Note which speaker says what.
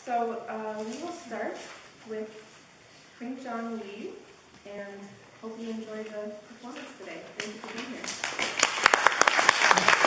Speaker 1: So we will start with Qingshan, and hope you enjoy the performance today. Thank you for being here.